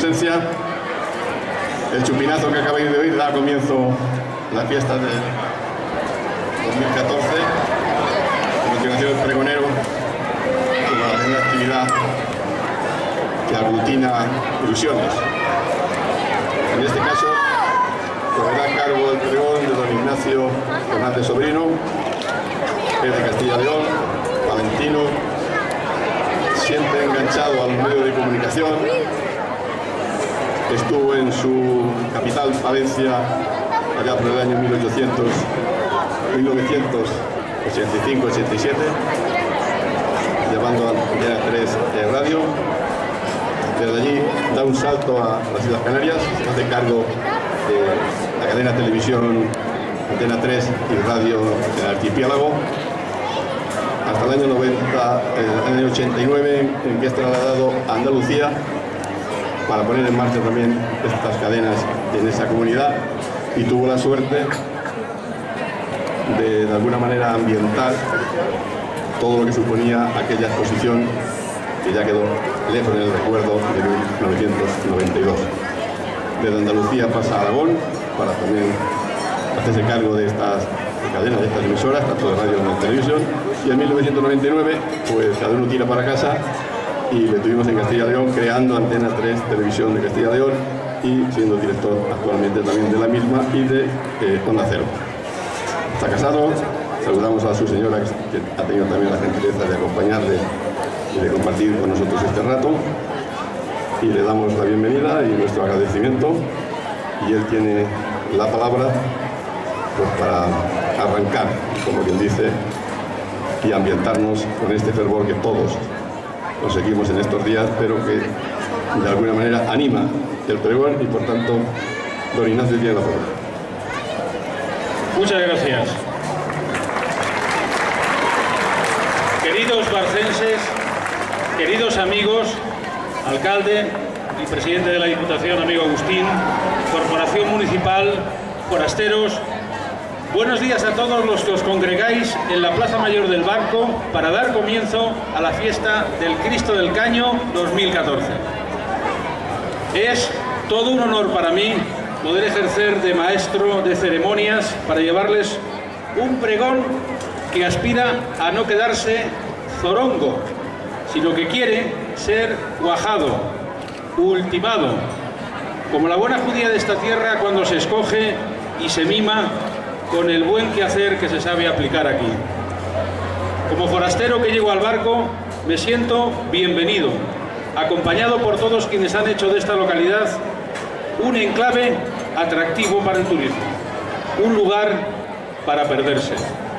presencia. El chupinazo que acabáis de oír da comienzo a la fiesta del 2014. A continuación el pregonero, una actividad que aglutina ilusiones. En este caso, correrá a cargo el pregón de don Ignacio Fernández Sobrino, que es de Castilla y León, valentino, siempre enganchado a los medios de comunicación. Estuvo en su capital, Palencia, allá por el año 1985-87, llevando a Antena 3 Radio. Desde allí da un salto a las Islas Canarias, se hace cargo de la cadena televisión Antena 3 y Radio del Archipiélago, hasta el año 90, el año 89, en que es trasladado a Andalucía para poner en marcha también estas cadenas en esa comunidad, y tuvo la suerte de alguna manera ambientar todo lo que suponía aquella exposición que ya quedó lejos en el recuerdo de 1992. Desde Andalucía pasa a Aragón para también hacerse cargo de estas cadenas, de estas emisoras, tanto de radio como de televisión, y en 1999 pues cada uno tira para casa y le tuvimos en Castilla y León creando Antena 3 Televisión de Castilla y León y siendo director actualmente también de la misma y de Onda Cero. Está casado, saludamos a su señora que ha tenido también la gentileza de acompañarle y de compartir con nosotros este rato, y le damos la bienvenida y nuestro agradecimiento, y él tiene la palabra pues para arrancar, como quien dice, y ambientarnos con este fervor que todos conseguimos en estos días, pero que de alguna manera anima el pregón, y por tanto don Ignacio tiene la palabra. Muchas gracias. Queridos barcenses, queridos amigos, alcalde y presidente de la Diputación, amigo Agustín, Corporación Municipal, forasteros, buenos días a todos los que os congregáis en la Plaza Mayor del Barco para dar comienzo a la fiesta del Cristo del Caño 2014. Es todo un honor para mí poder ejercer de maestro de ceremonias para llevarles un pregón que aspira a no quedarse zorongo, sino que quiere ser cuajado, ultimado, como la buena judía de esta tierra cuando se escoge y se mima con el buen quehacer que se sabe aplicar aquí. Como forastero que llego al barco, me siento bienvenido, acompañado por todos quienes han hecho de esta localidad un enclave atractivo para el turismo, un lugar para perderse.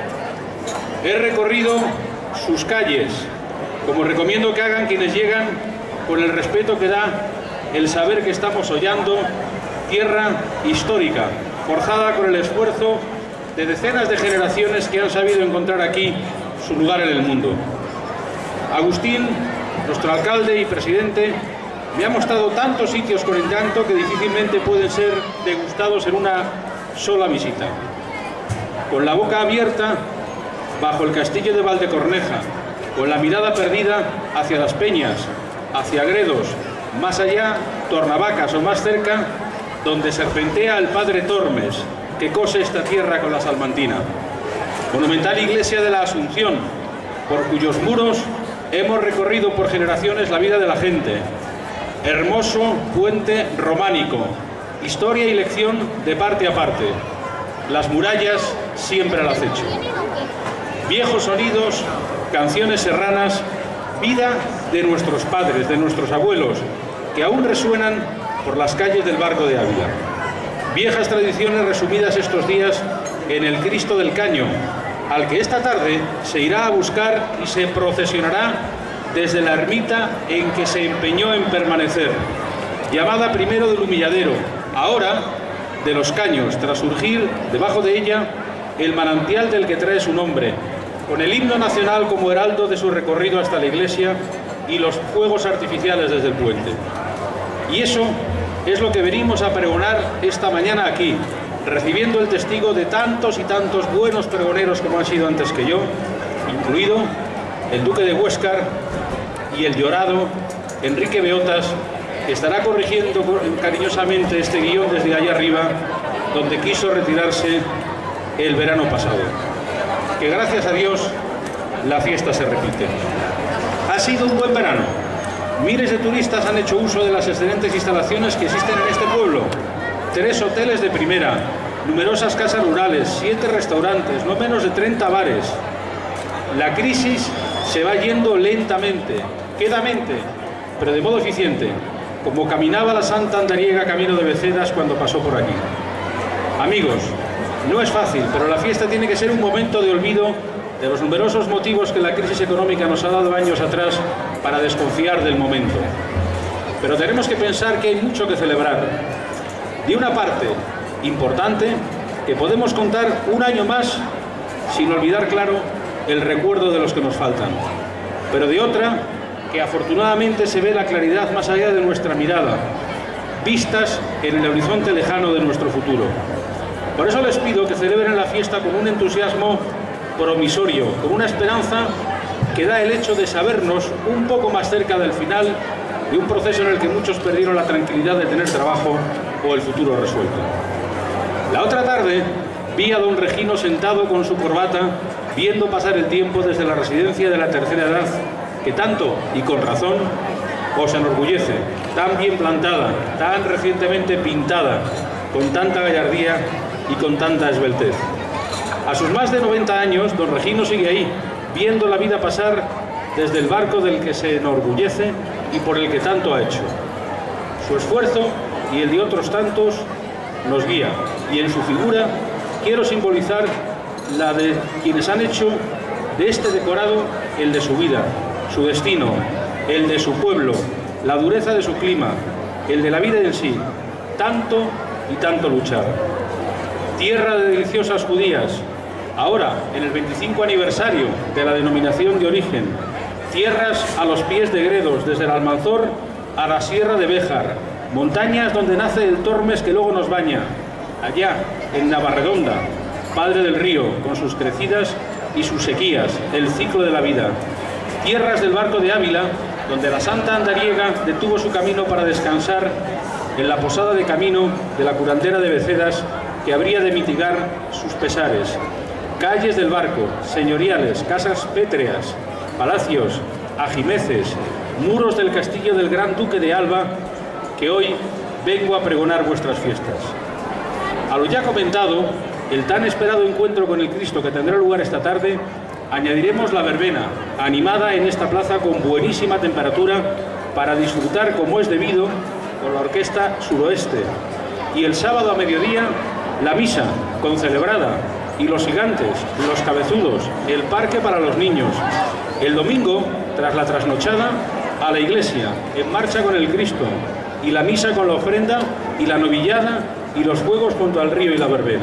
He recorrido sus calles, como recomiendo que hagan quienes llegan, con el respeto que da el saber que estamos hollando tierra histórica, forjada con el esfuerzo de decenas de generaciones que han sabido encontrar aquí su lugar en el mundo. Agustín, nuestro alcalde y presidente, me ha mostrado tantos sitios con encanto que difícilmente pueden ser degustados en una sola visita. Con la boca abierta, bajo el castillo de Valdecorneja, con la mirada perdida hacia las Peñas, hacia Gredos, más allá, Tornavacas o más cerca, donde serpentea el padre Tormes, que cose esta tierra con la salmantina. Monumental iglesia de la Asunción, por cuyos muros hemos recorrido por generaciones la vida de la gente. Hermoso puente románico, historia y lección de parte a parte. Las murallas siempre al acecho. Viejos sonidos, canciones serranas, vida de nuestros padres, de nuestros abuelos, que aún resuenan por las calles del Barco de Ávila. Viejas tradiciones resumidas estos días en el Cristo del Caño, al que esta tarde se irá a buscar y se procesionará desde la ermita en que se empeñó en permanecer, llamada primero del Humilladero, ahora de los Caños, tras surgir debajo de ella el manantial del que trae su nombre, con el himno nacional como heraldo de su recorrido hasta la iglesia y los fuegos artificiales desde el puente. Y eso es lo que venimos a pregonar esta mañana aquí, recibiendo el testigo de tantos y tantos buenos pregoneros como han sido antes que yo, incluido el duque de Huéscar y el llorado Enrique Beotas, que estará corrigiendo cariñosamente este guión desde allá arriba, donde quiso retirarse el verano pasado. Que gracias a Dios la fiesta se repite. Ha sido un buen verano. Miles de turistas han hecho uso de las excelentes instalaciones que existen en este pueblo. 3 hoteles de primera, numerosas casas rurales, 7 restaurantes, no menos de 30 bares. La crisis se va yendo lentamente, quedamente, pero de modo eficiente, como caminaba la Santa Andariega camino de Becedas cuando pasó por aquí. Amigos, no es fácil, pero la fiesta tiene que ser un momento de olvido de los numerosos motivos que la crisis económica nos ha dado años atrás para desconfiar del momento. Pero tenemos que pensar que hay mucho que celebrar. De una parte importante, que podemos contar un año más sin olvidar, claro, el recuerdo de los que nos faltan. Pero de otra, que afortunadamente se ve la claridad más allá de nuestra mirada, vistas en el horizonte lejano de nuestro futuro. Por eso les pido que celebren la fiesta con un entusiasmo promisorio, con una esperanza que da el hecho de sabernos un poco más cerca del final de un proceso en el que muchos perdieron la tranquilidad de tener trabajo o el futuro resuelto. La otra tarde vi a don Regino sentado con su corbata, viendo pasar el tiempo desde la residencia de la tercera edad, que tanto, y con razón, os enorgullece, tan bien plantada, tan recientemente pintada, con tanta gallardía y con tanta esbeltez. A sus más de 90 años, don Regino sigue ahí, viendo la vida pasar desde el barco del que se enorgullece y por el que tanto ha hecho. Su esfuerzo y el de otros tantos nos guía, y en su figura quiero simbolizar la de quienes han hecho de este decorado el de su vida, su destino, el de su pueblo, la dureza de su clima, el de la vida en sí, tanto y tanto luchar. Tierra de deliciosas judías, ahora en el 25 aniversario de la denominación de origen, tierras a los pies de Gredos, desde el Almanzor a la Sierra de Béjar, montañas donde nace el Tormes que luego nos baña, allá en Navarredonda, padre del río, con sus crecidas y sus sequías, el ciclo de la vida. Tierras del barco de Ávila, donde la Santa Andariega detuvo su camino para descansar en la posada de camino de la curandera de Becedas, que habría de mitigar sus pesares. Calles del barco, señoriales, casas pétreas, palacios, ajimeces, muros del castillo del Gran Duque de Alba, que hoy vengo a pregonar vuestras fiestas. A lo ya comentado, el tan esperado encuentro con el Cristo que tendrá lugar esta tarde, añadiremos la verbena, animada en esta plaza con buenísima temperatura para disfrutar como es debido con la Orquesta Suroeste. Y el sábado a mediodía, la misa concelebrada y los gigantes, los cabezudos, el parque para los niños. El domingo, tras la trasnochada, a la iglesia, en marcha con el Cristo, y la misa con la ofrenda y la novillada y los juegos junto al río y la verbena.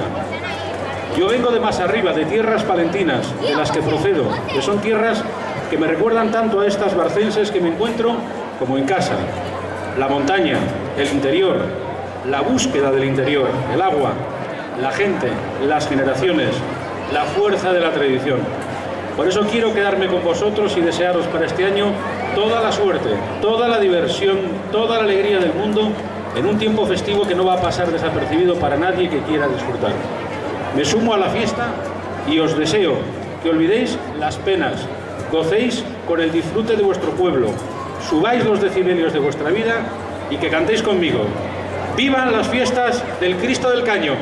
Yo vengo de más arriba, de tierras palentinas, de las que procedo, que son tierras que me recuerdan tanto a estas barcenses que me encuentro como en casa. La montaña, el interior, la búsqueda del interior, el agua, la gente, las generaciones, la fuerza de la tradición. Por eso quiero quedarme con vosotros y desearos para este año toda la suerte, toda la diversión, toda la alegría del mundo en un tiempo festivo que no va a pasar desapercibido para nadie que quiera disfrutar. Me sumo a la fiesta y os deseo que olvidéis las penas, gocéis con el disfrute de vuestro pueblo, subáis los decibelios de vuestra vida y que cantéis conmigo. ¡Vivan las fiestas del Cristo del Caño!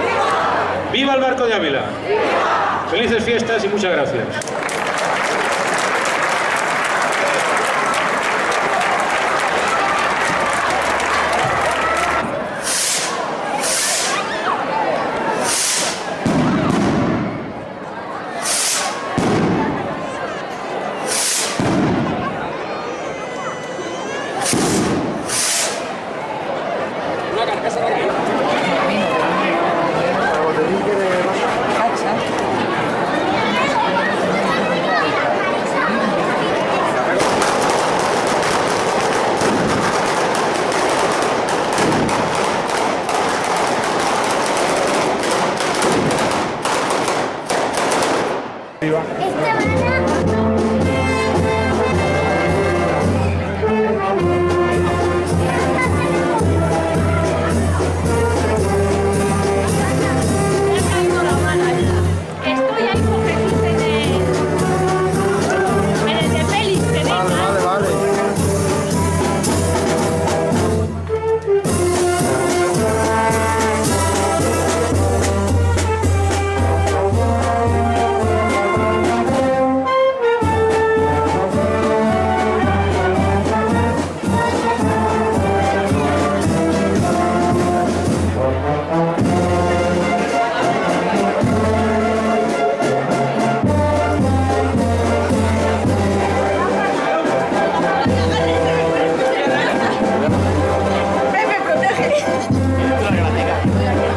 ¡Viva el barco de Ávila! Felices fiestas y muchas gracias. Muchas gracias.